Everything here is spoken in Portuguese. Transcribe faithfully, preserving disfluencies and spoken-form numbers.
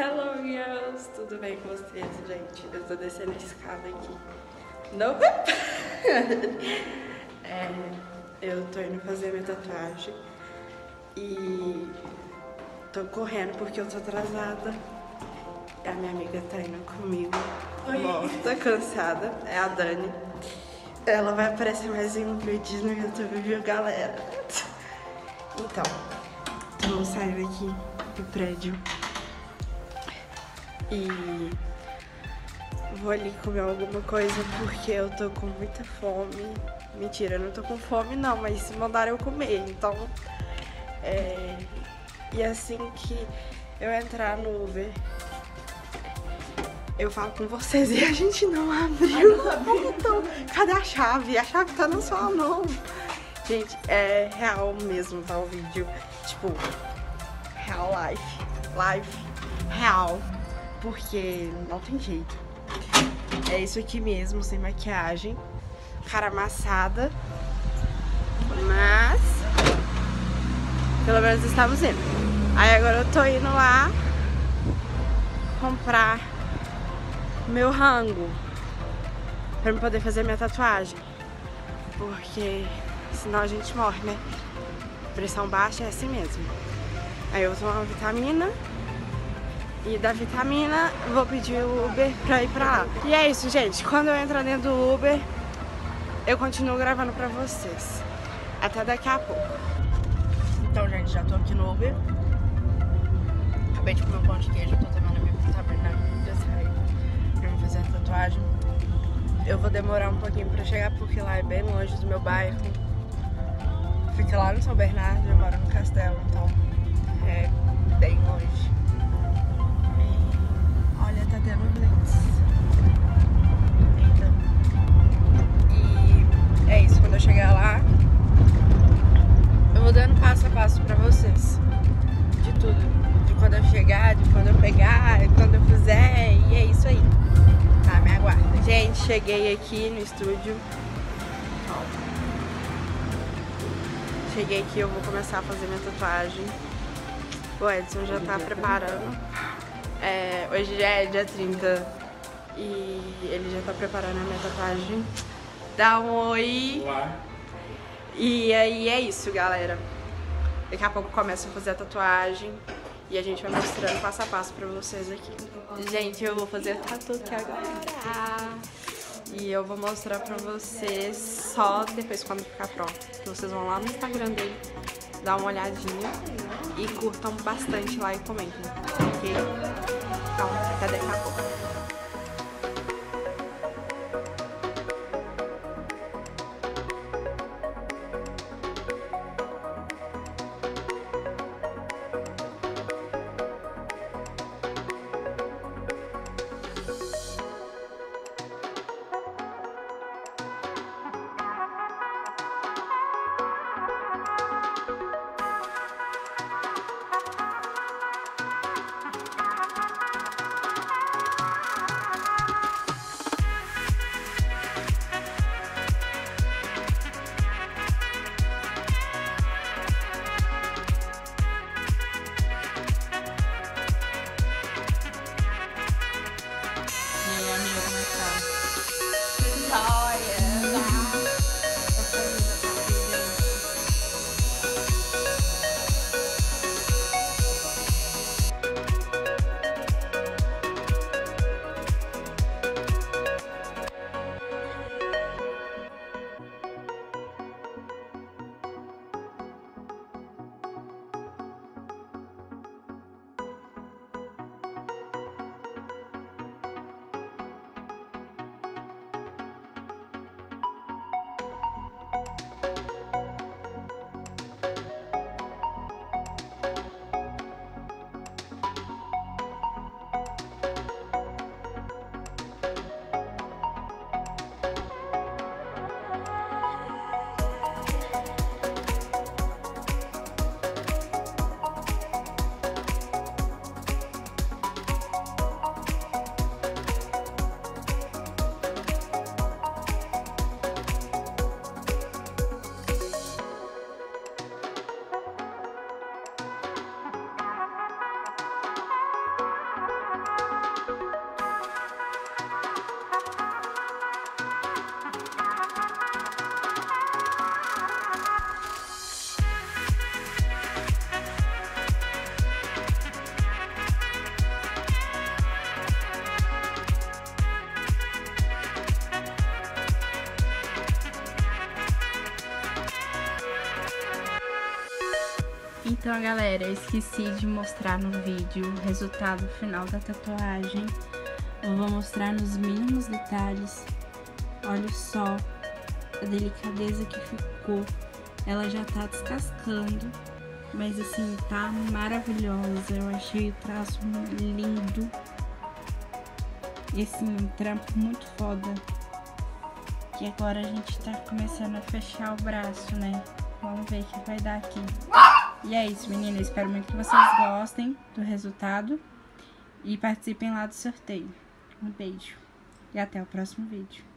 Hello, girls! Tudo bem com vocês, gente? Eu tô descendo a escada aqui. Não! é, eu tô indo fazer minha tatuagem e tô correndo porque eu tô atrasada. A minha amiga tá indo comigo, Oi. morta, cansada. É a Dani. Ela vai aparecer mais em um vídeo no YouTube, viu, galera? Então, estamos saindo aqui do prédio e vou ali comer alguma coisa porque eu tô com muita fome. Mentira, eu não tô com fome não, mas se mandaram eu comer, então é... E assim que eu entrar no Uber, eu falo com vocês e a gente não abriu. Então, cadê a chave? A chave tá na sua mão. Gente, é real mesmo, tá o vídeo. Tipo, real life. Life real. Porque não tem jeito. É isso aqui mesmo, sem maquiagem. Cara amassada. Mas pelo menos estamos indo. Aí agora eu tô indo lá comprar meu rango pra eu poder fazer minha tatuagem. Porque senão a gente morre, né? Pressão baixa é assim mesmo. Aí eu vou tomar uma vitamina. E da vitamina vou pedir o Uber pra ir pra lá. E é isso, gente. Quando eu entrar dentro do Uber, eu continuo gravando pra vocês. Até daqui a pouco. Então, gente, já tô aqui no Uber. Acabei de comer um pão de queijo. Tô tomando a minha vitamina de açaí pra me fazer a tatuagem. Eu vou demorar um pouquinho pra chegar porque lá é bem longe do meu bairro. Fica lá no São Bernardo, eu moro no Castelo, então é bem longe. E olha, tá tendo blitz. Eita. E é isso, quando eu chegar lá, eu vou dando passo a passo pra vocês. De tudo. De quando eu chegar, de quando eu pegar, de quando eu fizer, e é isso aí. Tá, me aguarda. Gente, cheguei aqui no estúdio. Cheguei aqui, eu vou começar a fazer minha tatuagem. O Edson já tá preparando. É, hoje já é dia trinta e ele já tá preparando a minha tatuagem. Dá um oi. Olá. E aí é isso, galera. Daqui a pouco eu começo a fazer a tatuagem e a gente vai mostrando passo a passo pra vocês aqui. Gente, eu vou fazer a tatu aqui agora. E eu vou mostrar pra vocês só depois quando ficar pronto. Vocês vão lá no Instagram dele, dar uma olhadinha e curtam bastante lá e comentem, ok? Então, até daqui a pouco. Então, galera, eu esqueci de mostrar no vídeo o resultado final da tatuagem. Eu vou mostrar nos mínimos detalhes. Olha só a delicadeza que ficou. Ela já tá descascando, mas assim, tá maravilhosa. Eu achei o traço lindo. E assim, um trampo muito foda. Que agora a gente tá começando a fechar o braço, né? Vamos ver o que vai dar aqui. E é isso, meninas. Espero muito que vocês gostem do resultado e participem lá do sorteio. Um beijo e até o próximo vídeo.